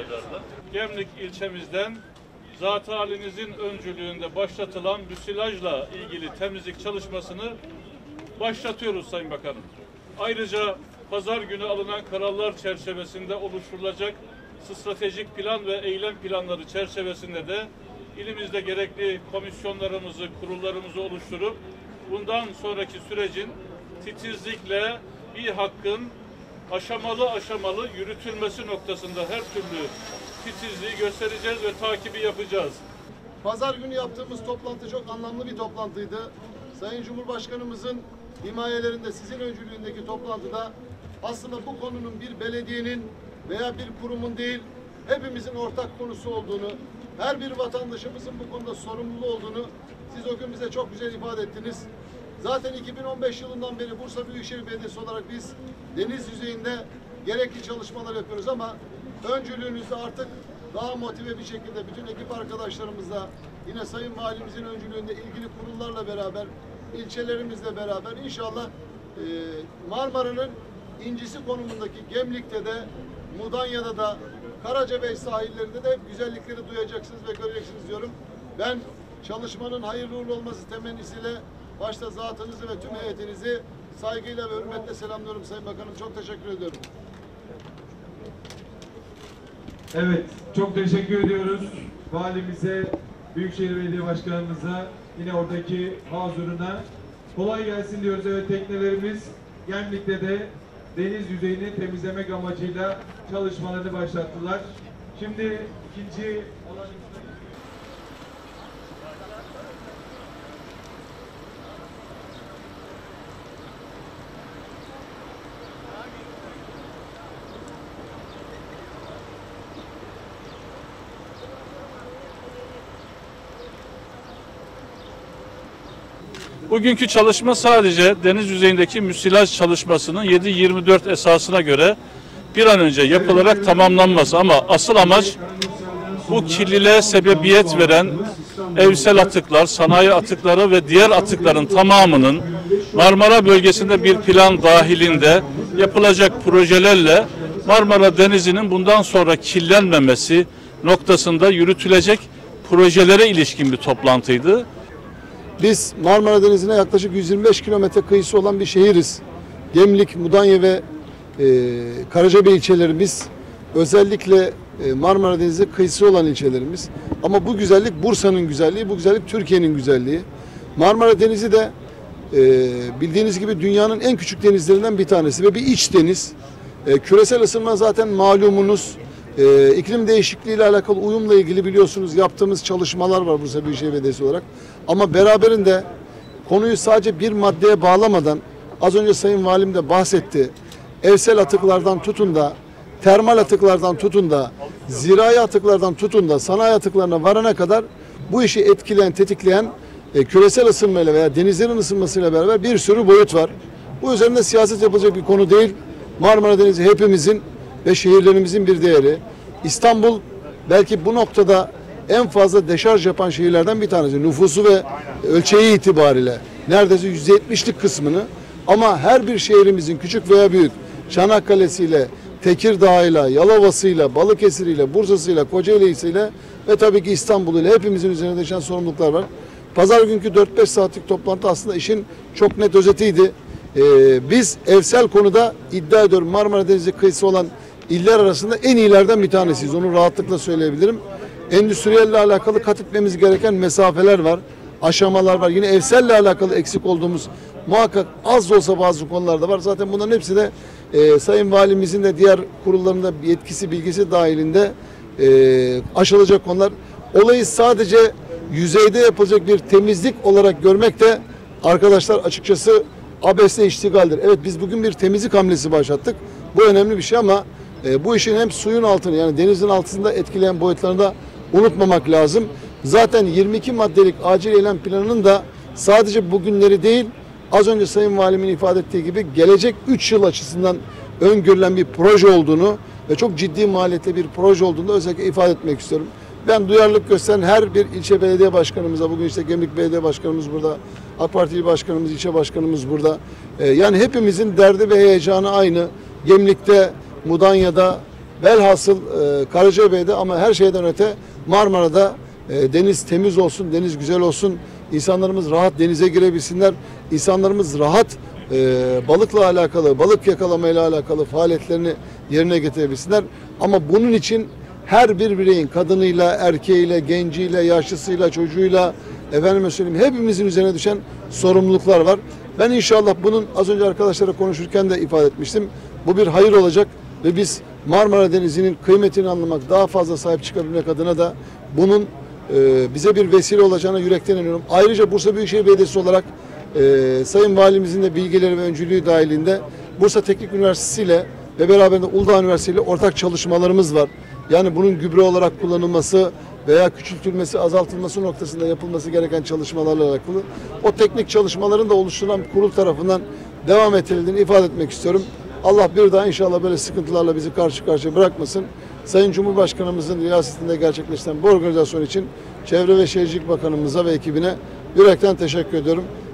olaylarla. Gemlik ilçemizden zat-ı halinizin öncülüğünde başlatılan müsilajla ilgili temizlik çalışmasını başlatıyoruz Sayın Bakanım. Ayrıca pazar günü alınan kararlar çerçevesinde oluşturulacak stratejik plan ve eylem planları çerçevesinde de ilimizde gerekli komisyonlarımızı, kurullarımızı oluşturup bundan sonraki sürecin titizlikle bir hakkın aşamalı yürütülmesi noktasında her türlü titizliği göstereceğiz ve takibi yapacağız. Pazar günü yaptığımız toplantı çok anlamlı bir toplantıydı. Sayın Cumhurbaşkanımızın himayelerinde, sizin öncülüğündeki toplantıda aslında bu konunun bir belediyenin veya bir kurumun değil, hepimizin ortak konusu olduğunu, her bir vatandaşımızın bu konuda sorumlu olduğunu siz o gün bize çok güzel ifade ettiniz. Zaten 2015 yılından beri Bursa Büyükşehir Belediyesi olarak biz deniz yüzeyinde gerekli çalışmalar yapıyoruz ama öncülüğünüzde artık daha motive bir şekilde bütün ekip arkadaşlarımızla, yine Sayın Valimizin öncülüğünde ilgili kurullarla beraber, ilçelerimizle beraber inşallah Marmara'nın incisi konumundaki Gemlik'te de, Mudanya'da da, Karacabey sahillerinde de hep güzellikleri duyacaksınız ve göreceksiniz diyorum. Ben çalışmanın hayırlı uğurlu olması temennisiyle başta zatınızı ve tüm heyetinizi saygıyla ve hürmetle selamlıyorum Sayın Bakanım. Çok teşekkür ediyorum. Evet, çok teşekkür ediyoruz valimize, Büyükşehir Belediye Başkanımıza, yine oradaki hazırına. Kolay gelsin diyoruz. Evet, teknelerimiz Gemlik'te de deniz yüzeyini temizlemek amacıyla çalışmalarını başlattılar. Şimdi ikinci alanımızda... Bugünkü çalışma sadece deniz yüzeyindeki müsilaj çalışmasının 7/24 esasına göre bir an önce yapılarak tamamlanması, ama asıl amaç bu kirliliğe sebebiyet veren evsel atıklar, sanayi atıkları ve diğer atıkların tamamının Marmara bölgesinde bir plan dahilinde yapılacak projelerle Marmara Denizi'nin bundan sonra kirlenmemesi noktasında yürütülecek projelere ilişkin bir toplantıydı. Biz Marmara Denizi'ne yaklaşık 125 kilometre kıyısı olan bir şehiriz. Gemlik, Mudanya ve Karacabey ilçelerimiz özellikle Marmara Denizi kıyısı olan ilçelerimiz. Ama bu güzellik Bursa'nın güzelliği, bu güzellik Türkiye'nin güzelliği. Marmara Denizi de bildiğiniz gibi dünyanın en küçük denizlerinden bir tanesi ve bir iç deniz. Küresel ısınma zaten malumunuz. İklim değişikliği ile alakalı uyumla ilgili biliyorsunuz yaptığımız çalışmalar var Bursa Büyükşehir Belediyesi olarak. Ama beraberinde konuyu sadece bir maddeye bağlamadan, az önce Sayın Valim de bahsetti, evsel atıklardan tutun da, termal atıklardan tutun da, zirai atıklardan tutun da, sanayi atıklarına varana kadar bu işi etkileyen, tetikleyen küresel ısınmayla veya denizlerin ısınmasıyla beraber bir sürü boyut var. Bu üzerinde siyaset yapılacak bir konu değil. Marmara Denizi hepimizin ve şehirlerimizin bir değeri. İstanbul belki bu noktada en fazla deşarj yapan şehirlerden bir tanesi. Nüfusu ve ölçeği itibariyle neredeyse %70'lik kısmını, ama her bir şehrimizin küçük veya büyük Çanakkale'siyle, Tekirdağ'ıyla, Yalova'sıyla, Balıkesir'iyle, Bursa'sıyla, Kocaeli'yle ve tabii ki İstanbul'uyla hepimizin üzerine düşen sorumluluklar var. Pazar günkü 4-5 saatlik toplantı aslında işin çok net özetiydi. Biz evsel konuda iddia ediyorum Marmara Denizi kıyısı olan iller arasında en iyilerden bir tanesiyiz. Onu rahatlıkla söyleyebilirim. Endüstriyelle alakalı kat etmemiz gereken mesafeler var, aşamalar var. Yine evselle alakalı eksik olduğumuz muhakkak az da olsa bazı konularda var. Zaten bunların hepsi de Sayın Valimizin de diğer kurullarında yetkisi, bilgisi dahilinde aşılacak konular. Olayı sadece yüzeyde yapılacak bir temizlik olarak görmek de arkadaşlar açıkçası abesle iştigaldir. Evet, biz bugün bir temizlik hamlesi başlattık. Bu önemli bir şey ama bu işin hem suyun altını, yani denizin altında etkileyen boyutlarını da unutmamak lazım. Zaten 22 maddelik acil eylem planının da sadece bugünleri değil, az önce Sayın Valimin ifade ettiği gibi gelecek 3 yıl açısından öngörülen bir proje olduğunu ve çok ciddi maliyetli bir proje olduğunu da özellikle ifade etmek istiyorum. Ben duyarlılık gösteren her bir ilçe belediye başkanımıza, bugün işte Gemlik Belediye Başkanımız burada, AK Partili Başkanımız, ilçe başkanımız burada. Yani hepimizin derdi ve heyecanı aynı. Gemlik'te, Mudanya'da, Velhasıl Karacabey'de ama her şeyden öte Marmara'da deniz temiz olsun, deniz güzel olsun, insanlarımız rahat denize girebilsinler, insanlarımız rahat balıkla alakalı, balık yakalamayla alakalı faaliyetlerini yerine getirebilsinler. Ama bunun için her bir bireyin kadınıyla, erkeğiyle, genciyle, yaşlısıyla, çocuğuyla, efendime söyleyeyim hepimizin üzerine düşen sorumluluklar var. Ben inşallah bunun az önce arkadaşlara konuşurken de ifade etmiştim. Bu bir hayır olacak ve biz Marmara Denizi'nin kıymetini anlamak, daha fazla sahip çıkabilmek adına da bunun bize bir vesile olacağına yürekten inanıyorum. Ayrıca Bursa Büyükşehir Belediyesi olarak Sayın Valimizin de bilgileri ve öncülüğü dahilinde Bursa Teknik Üniversitesi ile ve beraberinde Uludağ Üniversitesi ile ortak çalışmalarımız var. Yani bunun gübre olarak kullanılması veya küçültülmesi, azaltılması noktasında yapılması gereken çalışmalarla alakalı o teknik çalışmaların da oluşturulan bir kurul tarafından devam ettirildiğini ifade etmek istiyorum. Allah bir daha inşallah böyle sıkıntılarla bizi karşı karşıya bırakmasın. Sayın Cumhurbaşkanımızın riyasetinde gerçekleştiren bu organizasyon için Çevre ve Şehircilik Bakanımıza ve ekibine yürekten teşekkür ediyorum.